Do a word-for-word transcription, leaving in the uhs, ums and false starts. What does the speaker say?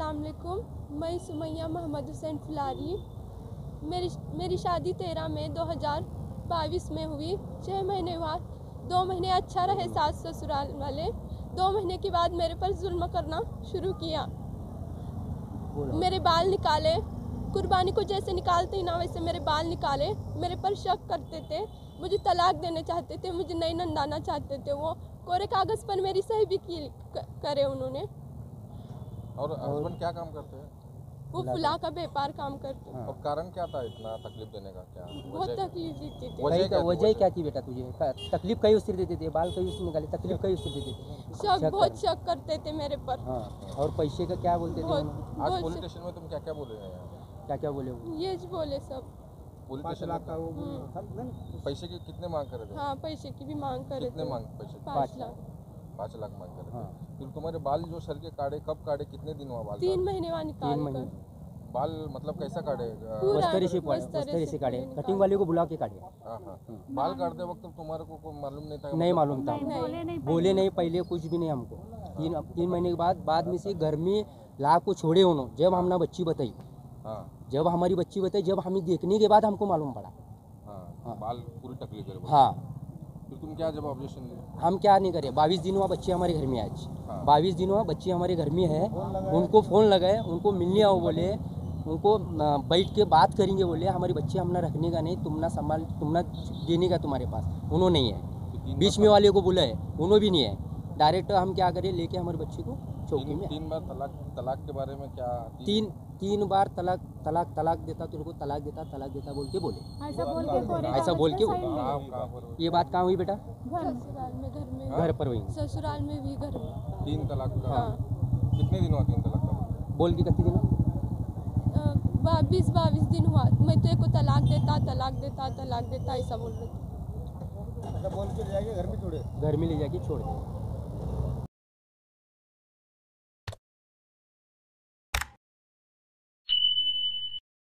अस्सलाम वालेकुम। मैं सुमैया मोहम्मद हुसैन फुलारी। मेरी मेरी शादी तेरह मई दो हज़ार बाईस में हुई। छः महीने बाद दो महीने अच्छा रहे सास ससुराल वाले। दो महीने के बाद मेरे पर जुल्म करना शुरू किया। मेरे बाल निकाले, कुर्बानी को जैसे निकालते ही ना वैसे मेरे बाल निकाले। मेरे पर शक करते थे, मुझे तलाक देना चाहते थे, मुझे नहीं नंदाना चाहते थे। वो कोरे कागज़ पर मेरी सही भी की करे उन्होंने। और हस्बैंड क्या काम करते हैं? वो फुला का व्यापार काम करते हैं। और कारण क्या था इतना तकलीफ देने का? क्या बहुत तकलीफ देते थे। वजह क्या थी? वजह क्या थी बेटा तुझे? तकलीफ कई उससे देते थे, बाल कई उससे निकाले, तकलीफ कई उससे देते थे। शक बहुत शक करते थे मेरे पर। हाँ, और पैसे का क्या बोलते थे? बहुत आज पुलिस स्टेशन में तुम क्या क्या बोले हैं? क्या क्या बोले वो? ये ज बोले सब। पुलिस स्टेशन में का वो पैसे की कितने मांग कर रहे थे? हाँ, पैसे की भी मांग कर रहे कितने थे। मांग पैसे? पाँच लाख। पाँच लाख मांग कर रहे थे। हाँ। फिर तुम्हारे बाल जो सर के काटे कब काटे? कितने दिन हुआ बाल? तीन महीने बाद निकाल तीन महीने कर। बाल मतलब कैसा काटे? पूरा वस्तरी से वस्तरी वस्तरी से से काटे, निकाल। कटिंग वाले को बुला के काटे। हाँ हाँ। बाल काटते वक्त तुम्हारे को कोई मालूम नहीं था? नहीं मालूम था, नहीं। बोले नहीं पहले कुछ भी नहीं हमको। तीन तीन महीने के बाद बाद में से घर में ला को छोड़े उन्होंने। जब हमने बच्ची बताई, हाँ जब हमारी बच्ची बताई, जब हमें देखने के बाद हमको मालूम पड़ा। हाँ, हाँ। बाल पूरी तकलीफ है। हाँ, फिर तुम क्या जब ऑब्जेक्शन दिए? हम क्या नहीं करे। बाईस दिन हुआ बच्चे हमारे घर में आज। हाँ। बाईस दिन हुआ बच्चे हमारे घर में है। उनको फ़ोन लगाए, उनको मिलने आओ बोले, उनको अ, बैठ के बात करेंगे बोले। हमारी बच्चे हमने रखने का नहीं, तुम ना संभाल, तुम ना देने का तुम्हारे पास। उन्होंने नहीं है। बीच में वाले को बोला है, उन्होंने भी नहीं है। डायरेक्ट हम क्या करें, लेके हमारे बच्चे को चौकी तीन, में। तीन बार तलाक तलाक के बारे में क्या? तीन तीन बार तलाक तलाक तलाक देता, तेरे को तलाक देता तलाक देता बोल के बोले। ऐसा बोल के कोरे ऐसा बोल के कहाँ कहाँ पर? ये बात कहाँ हुई बेटा? ससुराल में, घर में। घर पर हुई। ससुराल में भी, घर में। तीन तलाक का? हाँ। कितने दिन हुआ तीन तलाक का? बोल के कितने दिन? बीस बाईस दिन हुआ। मैं तेरे को तलाक देता तलाक देता तलाक देता ऐसा बोल रहे थे। घर में ले जाके छोड़ दे।